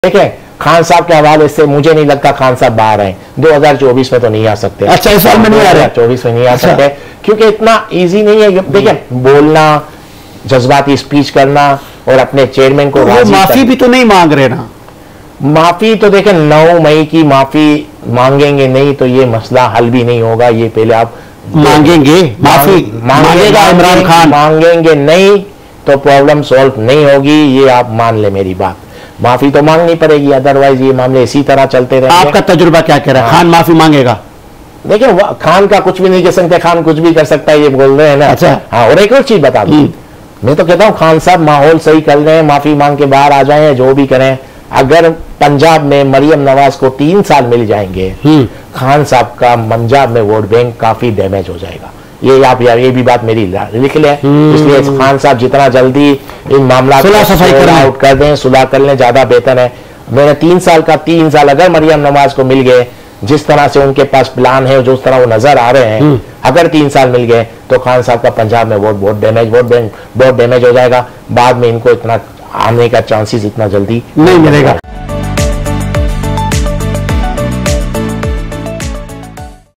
देखें खान साहब के हवाले से मुझे नहीं लगता खान साहब बाहर आए 2024 में तो नहीं आ सकते। अच्छा, इस साल में नहीं आ रहे, 2024 में नहीं आ सकते क्योंकि इतना इजी नहीं है। देखें बोलना, जज्बाती स्पीच करना और अपने चेयरमैन को माफी भी तो नहीं मांग रहे ना। माफी तो देखें 9 मई की माफी मांगेंगे नहीं तो ये मसला हल भी नहीं होगा। ये पहले आप मांगेंगे, माफी मांगेगा इमरान खान, मांगेंगे नहीं तो प्रॉब्लम सॉल्व नहीं होगी। ये आप मान ले मेरी बात, माफी तो मांगनी पड़ेगी, अदरवाइज ये मामले इसी तरह चलते रहेंगे। आपका तजुर्बा क्या कह रहा है? खान माफी मांगेगा? देखिए खान का कुछ भी नहीं कह सकते, खान कुछ भी कर सकता है ये बोल रहे हैं ना। अच्छा हाँ, और एक और चीज बता दूं, मैं तो कहता हूँ खान साहब माहौल सही कर रहे हैं, माफी मांग के बाहर आ जाएं, जो भी करें। अगर पंजाब में मरियम नवाज को 3 साल मिल जाएंगे, खान साहब का पंजाब में वोट बैंक काफी डैमेज हो जाएगा। ये आप यार ये भी बात मेरी लिख लें। इसलिए खान साहब जितना जल्दी इन मामला आउट कर दें, सुलह कर लें, ज्यादा बेहतर है। मैंने 3 साल अगर मरियम नवाज को मिल गए, जिस तरह से उनके पास प्लान है, जो तरह वो नजर आ रहे हैं, अगर 3 साल मिल गए तो खान साहब का पंजाब में वोट डैमेज हो जाएगा। बाद में इनको इतना आने का चांसेस इतना जल्दी नहीं मिलेगा।